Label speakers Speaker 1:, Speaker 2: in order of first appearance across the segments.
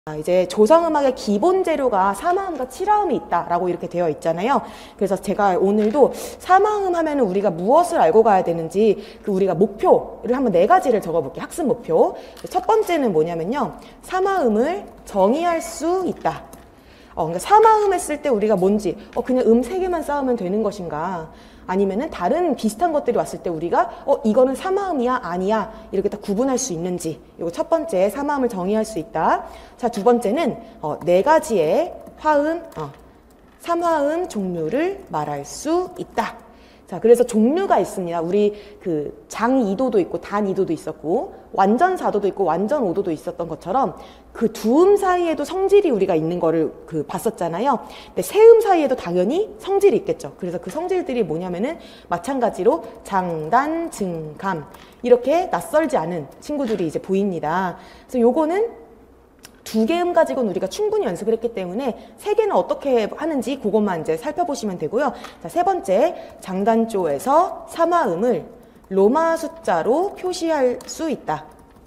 Speaker 1: 이제 조성음악의 기본 재료가 사마음과 칠화음이 있다라고 이렇게 되어 있잖아요. 그래서 제가 오늘도 사마음 하면은 우리가 무엇을 알고 가야 되는지 우리가 목표를 한번 4가지를 적어볼게요. 학습 목표. 첫 번째는 뭐냐면요. 사마음을 정의할 수 있다. 그러니까 사마음 했을 때 우리가 뭔지 그냥 3개만 쌓으면 되는 것인가, 아니면은 다른 비슷한 것들이 왔을 때 우리가 이거는 사마음이야 아니야 이렇게 딱 구분할 수 있는지, 이거 첫 번째 사마음을 정의할 수 있다. 자, 두 번째는 4가지의 화음, 삼화음 종류를 말할 수 있다. 자, 그래서 종류가 있습니다. 우리 장2도도 있고 단2도도 있었고 완전 4도도 있고 완전 5도도 있었던 것처럼 그 두음 사이에도 성질이 우리가 있는 거를 봤었잖아요. 근데 세음 사이에도 당연히 성질이 있겠죠. 그래서 그 성질들이 뭐냐면은 마찬가지로 장, 단, 증, 감 이렇게 낯설지 않은 친구들이 이제 보입니다. 그래서 요거는 2개 가지고는 우리가 충분히 연습을 했기 때문에 3개는 어떻게 하는지 그것만 이제 살펴보시면 되고요. 자, 세 번째, 장단조에서 사마음을 로마 숫자로 표시할 수 있다.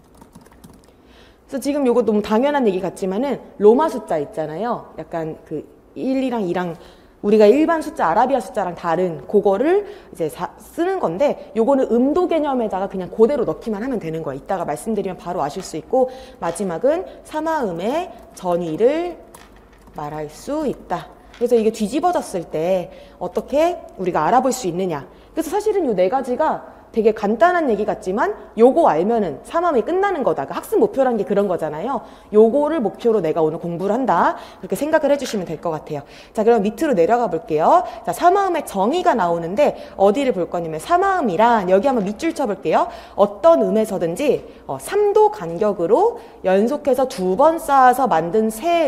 Speaker 1: 그래서 지금 요거 너무 당연한 얘기 같지만은 로마 숫자 있잖아요. 약간 1이랑 2랑 우리가 일반 숫자, 아라비아 숫자랑 다른 그거를 이제 쓰는 건데, 요거는 음도 개념에다가 그냥 그대로 넣기만 하면 되는 거예요. 이따가 말씀드리면 바로 아실 수 있고, 마지막은 사마음의 전위를 말할 수 있다. 그래서 이게 뒤집어졌을 때 어떻게 우리가 알아볼 수 있느냐. 그래서 사실은 요 4가지가 되게 간단한 얘기 같지만 요거 알면은 사마음이 끝나는 거다. 학습 목표란 게 그런 거잖아요. 요거를 목표로 내가 오늘 공부를 한다. 그렇게 생각을 해주시면 될 것 같아요. 자, 그럼 밑으로 내려가 볼게요. 자, 사마음의 정의가 나오는데 어디를 볼 거냐면 사마음이란, 여기 한번 밑줄 쳐볼게요. 어떤 음에서든지 3도 간격으로 연속해서 2번 쌓아서 만든 새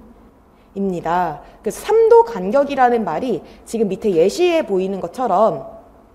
Speaker 1: 음입니다. 그래서 3도 간격이라는 말이 지금 밑에 예시에 보이는 것처럼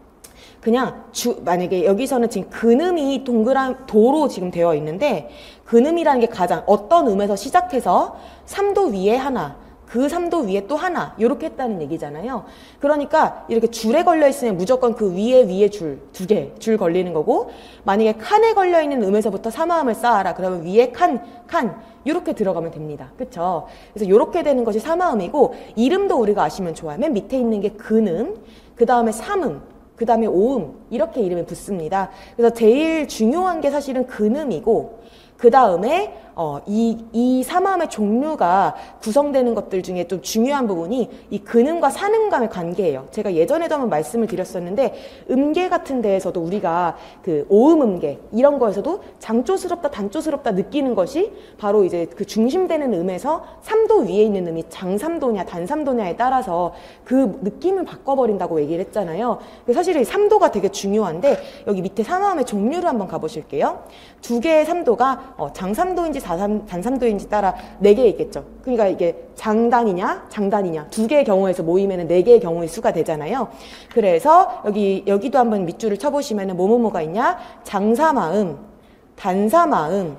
Speaker 1: 그냥 만약에 여기서는 지금 근음이 동그란 도로 지금 되어 있는데, 근음이라는 게 가장 어떤 음에서 시작해서 3도 위에 하나, 그 3도 위에 또 하나 이렇게 했다는 얘기잖아요. 그러니까 이렇게 줄에 걸려 있으면 무조건 그 위에 줄 2개 줄 걸리는 거고, 만약에 칸에 걸려 있는 음에서부터 사마음을 쌓아라 그러면 위에 칸 이렇게 들어가면 됩니다. 그쵸? 그래서 이렇게 되는 것이 사마음이고, 이름도 우리가 아시면 좋아요. 맨 밑에 있는 게 근음, 그 다음에 삼음, 그 다음에 오음, 이렇게 이름이 붙습니다. 그래서 제일 중요한 게 사실은 근음이고, 그 다음에 이 사마음의 종류가 구성되는 것들 중에 좀 중요한 부분이 이 근음과 산음감의 관계예요. 제가 예전에도 한번 말씀을 드렸었는데, 음계 같은 데에서도 우리가 오음 음계 이런 거에서도 장조스럽다 단조스럽다 느끼는 것이 바로 이제 중심되는 음에서 3도 위에 있는 음이 장3도냐 단3도냐에 따라서 그 느낌을 바꿔버린다고 얘기를 했잖아요. 사실 이 3도가 되게 중요한데, 여기 밑에 사마음의 종류를 한번 가보실게요. 2개의 3도가 장3도인지 단3도인지 따라 4개 있겠죠. 그러니까 이게 장단이냐 장단이냐 2개의 경우에서 모이면 4개의 경우의 수가 되잖아요. 그래서 여기도 한번 밑줄을 쳐보시면 뭐뭐가 있냐, 장사마음, 단사마음,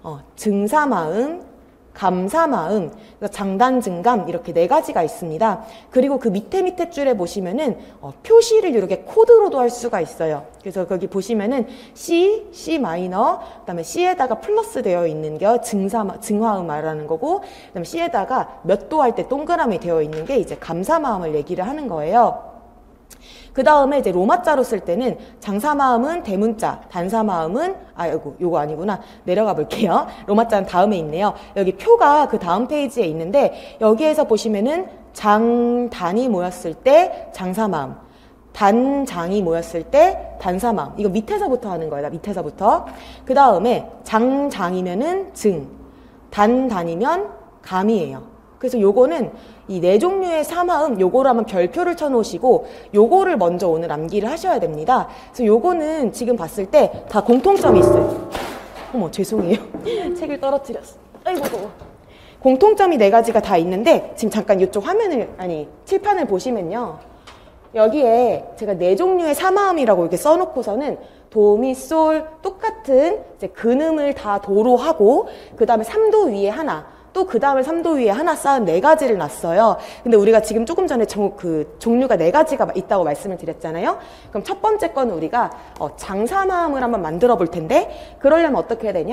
Speaker 1: 증사마음, 감사마음, 장단, 증감 이렇게 4가지가 있습니다. 그리고 그 밑에 줄에 보시면은 표시를 이렇게 코드로도 할 수가 있어요. 그래서 거기 보시면은 C 마이너, 그다음에 C에다가 플러스 되어 있는 게 증화음 말하는 거고, 그다음에 C에다가 몇 도 할 때 동그라미 되어 있는 게 이제 감사마음을 얘기를 하는 거예요. 그 다음에 이제 로마자로 쓸 때는 장사마음은 대문자, 단사마음은 요거 아니구나. 내려가 볼게요. 로마자는 다음에 있네요. 여기 표가 그 다음 페이지에 있는데, 여기에서 보시면은 장단이 모였을 때 장사마음, 단장이 모였을 때 단사마음. 이거 밑에서부터 하는 거예요. 밑에서부터. 그 다음에 장장이면은 증, 단단이면 감이에요. 그래서 요거는 이 4종류의 사마음, 요거를 한번 별표를 쳐놓으시고 요거를 먼저 오늘 암기를 하셔야 됩니다. 그래서 요거는 지금 봤을 때 다 공통점이 있어요. 어머, 죄송해요. 책을 떨어뜨렸어. 아이고. 공통점이 4가지가 다 있는데, 지금 잠깐 이쪽 칠판을 보시면요. 여기에 제가 4종류의 사마음이라고 이렇게 써놓고서는 도미솔 똑같은 이제 근음을 다 도로 하고, 그 다음에 3도 위에 하나, 또 그 다음에 3도 위에 하나 쌓은 4가지를 놨어요. 근데 우리가 지금 조금 전에 종류가 4가지가 있다고 말씀을 드렸잖아요. 그럼 첫 번째 거는 우리가 장사마음을 한번 만들어 볼 텐데, 그러려면 어떻게 해야 되냐?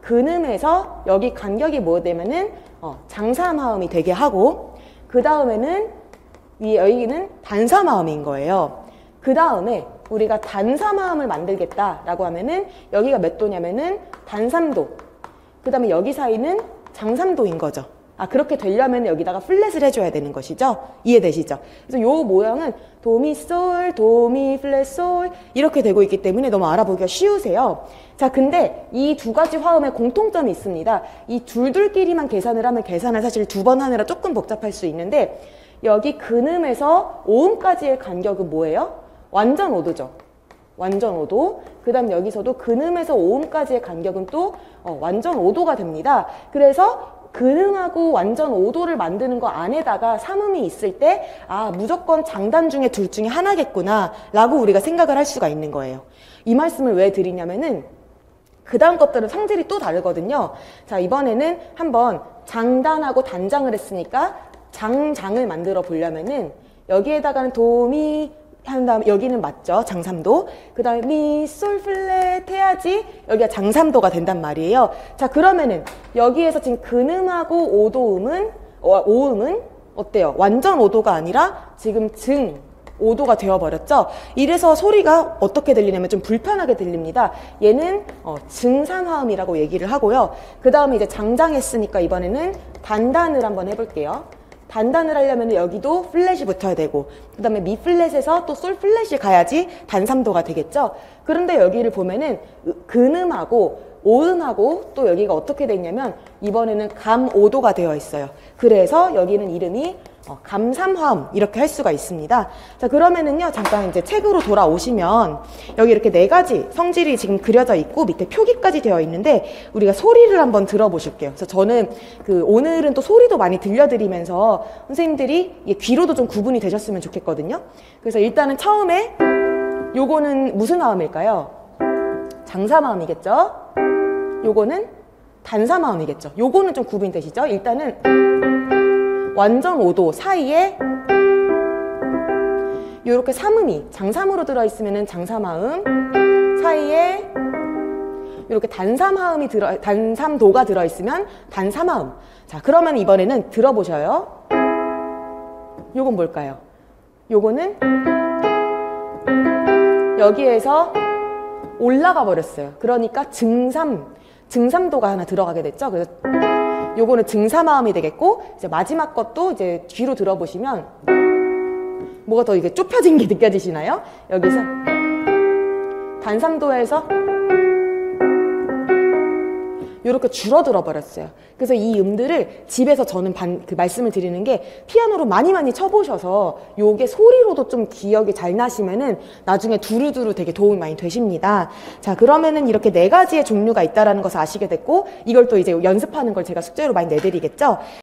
Speaker 1: 근음에서 여기 간격이 뭐 되면은 장사마음이 되게 하고, 그 다음에는 여기는 단사마음인 거예요. 그 다음에 우리가 단사마음을 만들겠다라고 하면은 여기가 몇 도냐면은 단삼도, 그 다음에 여기 사이는 장삼도인 거죠. 그렇게 되려면 여기다가 플랫을 해줘야 되는 것이죠. 이해되시죠? 그래서 요 모양은 도미솔, 도미, 플랫, 솔 이렇게 되고 있기 때문에 너무 알아보기가 쉬우세요. 자, 근데 이 두 가지 화음의 공통점이 있습니다. 이 둘끼리만 계산을 하면 계산을 사실 두 번 하느라 조금 복잡할 수 있는데, 여기 근음에서 오음까지의 간격은 뭐예요? 완전 5도죠. 완전 5도. 그 다음 여기서도 근음에서 오음까지의 간격은 또 완전 5도가 됩니다. 그래서 근음하고 완전 5도를 만드는 거 안에다가 삼음이 있을 때 무조건 장단 중에 둘 중에 하나겠구나 라고 우리가 생각을 할 수가 있는 거예요. 이 말씀을 왜 드리냐면은 그 다음 것들은 성질이 또 다르거든요. 자, 이번에는 한번 장단하고 단장을 했으니까 장장을 만들어 보려면은 여기에다가는 도미 한 다음에 여기는 맞죠? 장삼도. 그 다음에 미, 솔, 플랫 해야지 여기가 장삼도가 된단 말이에요. 자, 그러면은 여기에서 지금 근음하고 오음은 어때요? 완전 5도가 아니라 지금 증 5도가 되어버렸죠? 이래서 소리가 어떻게 들리냐면 좀 불편하게 들립니다. 얘는 증산화음이라고 얘기를 하고요. 그 다음에 이제 장장했으니까 이번에는 단단을 한번 해볼게요. 단단을 하려면 여기도 플랫이 붙어야 되고, 그 다음에 미 플랫에서 또 솔 플랫이 가야지 단삼도가 되겠죠. 그런데 여기를 보면은 근음하고 오음하고 또 여기가 어떻게 돼 있냐면 이번에는 감 5도가 되어 있어요. 그래서 여기는 이름이 감삼화음 이렇게 할 수가 있습니다. 자, 그러면은요, 잠깐 이제 책으로 돌아오시면 여기 이렇게 네 가지 성질이 지금 그려져 있고 밑에 표기까지 되어 있는데 우리가 소리를 한번 들어보실게요. 그래서 저는 오늘은 또 소리도 많이 들려드리면서 선생님들이 귀로도 좀 구분이 되셨으면 좋겠거든요. 그래서 일단은 처음에 요거는 무슨 화음일까요? 장사마음이겠죠? 요거는 단사마음이겠죠? 요거는 좀 구분이 되시죠? 일단은 완전 5도 사이에 이렇게 삼음이 장삼으로 들어있으면 장사마음, 사이에 이렇게 단삼도가 들어있으면 단사마음. 자, 그러면 이번에는 들어보셔요. 요건 뭘까요? 요거는 여기에서 올라가 버렸어요. 그러니까 증삼도가 하나 들어가게 됐죠. 그래서 요거는 증사마음이 되겠고, 이제 마지막 것도 이제 뒤로 들어보시면 뭐가 더 이게 좁혀진 게 느껴지시나요? 여기서 단삼도에서 이렇게 줄어들어 버렸어요. 그래서 이 음들을 집에서 저는 말씀을 드리는 게 피아노로 많이 쳐보셔서 요게 소리로도 좀 기억이 잘 나시면은 나중에 두루두루 되게 도움이 많이 되십니다. 자, 그러면은 이렇게 네 가지의 종류가 있다라는 것을 아시게 됐고, 이걸 또 이제 연습하는 걸 제가 숙제로 많이 내드리겠죠.